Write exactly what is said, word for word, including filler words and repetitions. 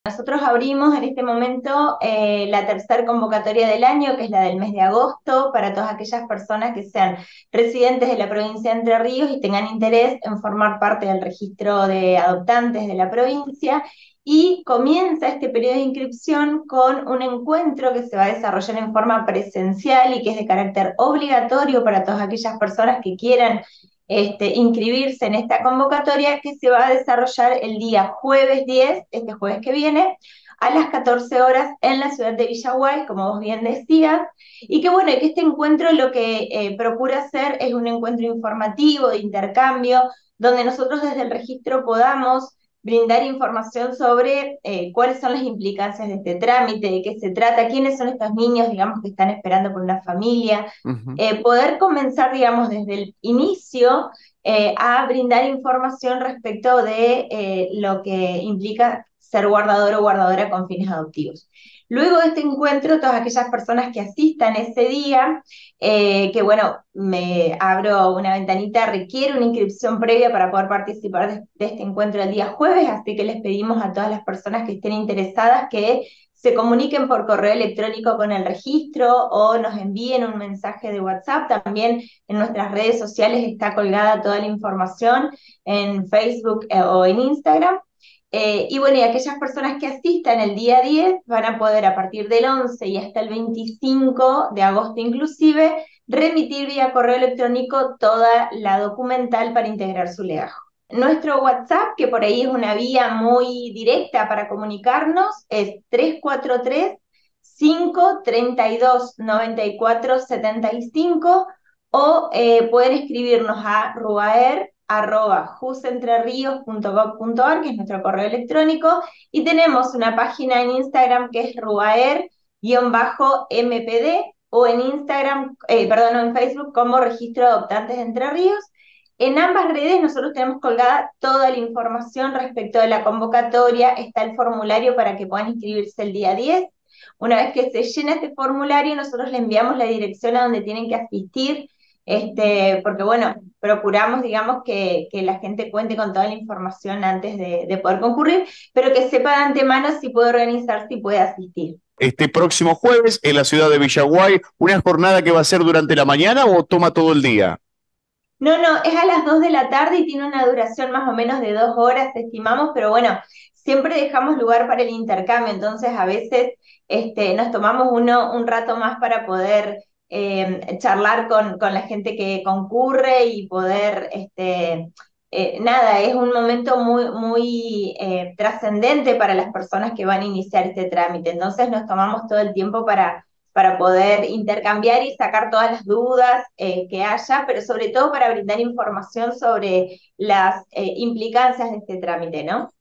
Nosotros abrimos en este momento eh, la tercera convocatoria del año, que es la del mes de agosto, para todas aquellas personas que sean residentes de la provincia de Entre Ríos y tengan interés en formar parte del registro de adoptantes de la provincia. Y comienza este periodo de inscripción con un encuentro que se va a desarrollar en forma presencial y que es de carácter obligatorio para todas aquellas personas que quieran este, inscribirse en esta convocatoria, que se va a desarrollar el día jueves diez, este jueves que viene, a las catorce horas en la ciudad de Villaguay, como vos bien decías, y que bueno, que este encuentro lo que eh, procura hacer es un encuentro informativo, de intercambio, donde nosotros desde el registro podamos brindar información sobre eh, cuáles son las implicancias de este trámite, de qué se trata, quiénes son estos niños, digamos, que están esperando por una familia, Ujú. eh, poder comenzar, digamos, desde el inicio eh, a brindar información respecto de eh, lo que implica ser guardador o guardadora con fines adoptivos. Luego de este encuentro, todas aquellas personas que asistan ese día, eh, que bueno, me abro una ventanita, requiere una inscripción previa para poder participar de, de este encuentro el día jueves, así que les pedimos a todas las personas que estén interesadas que se comuniquen por correo electrónico con el registro o nos envíen un mensaje de WhatsApp. También en nuestras redes sociales está colgada toda la información en Facebook eh, o en Instagram. Eh, y bueno, y aquellas personas que asistan el día diez van a poder a partir del once y hasta el veinticinco de agosto inclusive remitir vía correo electrónico toda la documental para integrar su legajo. Nuestro WhatsApp, que por ahí es una vía muy directa para comunicarnos, es tres cuatro tres, cinco tres dos, nueve cuatro siete cinco o eh, pueden escribirnos a ruaer arroba jusentrerios punto gov punto ar, que es nuestro correo electrónico, y tenemos una página en Instagram que es ruaer-mpd, o en Instagram, eh, perdón, o en Facebook como Registro de Adoptantes de Entre Ríos. En ambas redes nosotros tenemos colgada toda la información respecto de la convocatoria, está el formulario para que puedan inscribirse el día diez. Una vez que se llena este formulario, nosotros le enviamos la dirección a donde tienen que asistir, este, porque bueno, procuramos, digamos, que, que la gente cuente con toda la información antes de, de poder concurrir, pero que sepa de antemano si puede organizarse y puede asistir. Este próximo jueves en la ciudad de Villaguay, ¿una jornada que va a ser durante la mañana o toma todo el día? No, no, es a las dos de la tarde y tiene una duración más o menos de dos horas, estimamos, pero bueno, siempre dejamos lugar para el intercambio, entonces a veces este, nos tomamos uno un rato más para poder eh, charlar con, con la gente que concurre y poder, este, eh, nada, es un momento muy, muy eh, trascendente para las personas que van a iniciar este trámite, entonces nos tomamos todo el tiempo para para poder intercambiar y sacar todas las dudas eh, que haya, pero sobre todo para brindar información sobre las eh, implicancias de este trámite, ¿no?